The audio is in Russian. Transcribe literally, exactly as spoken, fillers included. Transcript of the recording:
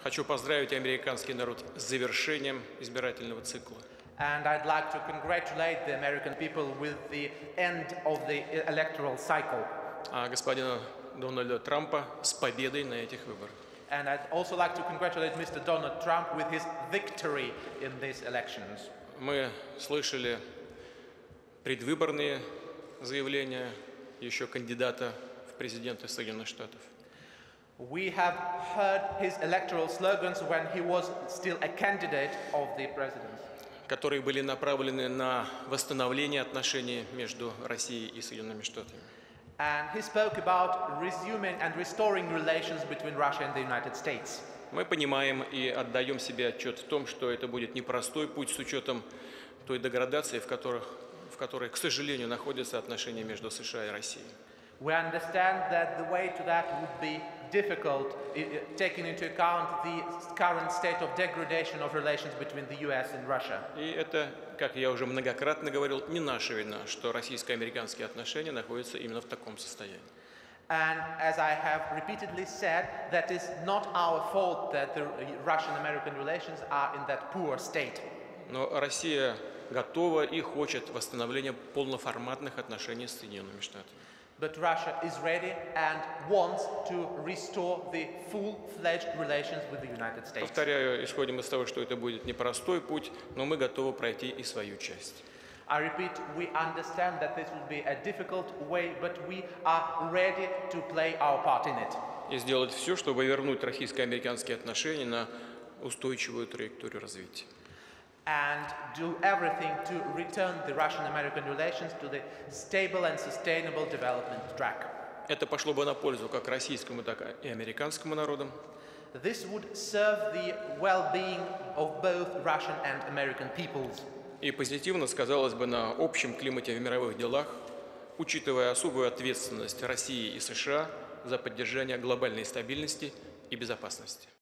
Хочу поздравить американский народ с завершением избирательного цикла. And I'd like to congratulate the American people with the end of the electoral cycle. А господина Дональда Трампа с победой на этих выборах. And I'd also like to congratulate Mister Donald Trump with his victory in these elections. Мы слышали предвыборные заявления еще кандидата в президенты Соединенных Штатов. We have heard his electoral slogans when he was still a candidate of the presidency, которые были направлены на восстановление отношений между Россией и Соединенными Штатами. and he spoke about resuming and restoring relations between Russia and the United States. Мы понимаем и отдаем себе отчет в том, что это будет непростой путь с учетом той деградации, в, которых, в которой, к сожалению, находятся отношения между США и Россией. We understand that the way to that would be difficult, i- i- taking into account the current state of degradation of relations between the U S and Russia. И это, как я уже многократно говорил, не наша вина, что российско-американские отношения находятся именно в таком состоянии. And as I have repeatedly said, that is not our fault that the Russian-American relations are in that poor state. Но Россия готова и хочет восстановления полноформатных отношений с Соединенными Штатами. But Russia is ready and wants to restore the full-fledged relations with the United States. Повторяю, исходим из того, что это будет непростой путь, но мы готовы пройти и свою часть. I repeat, we understand that this will be a difficult way, but we are ready to play our part in it. И сделать все, чтобы вернуть российско-американские отношения на устойчивую траекторию развития. And do everything to return the Russian-American relations to the stable and sustainable development track. Это пошло бы на пользу как российскому, так и американскому народам. This would serve the well-being of both Russian and American peoples. И позитивно сказалось бы на общем климате в мировых делах, учитывая особую ответственность России и США за поддержание глобальной стабильности и безопасности.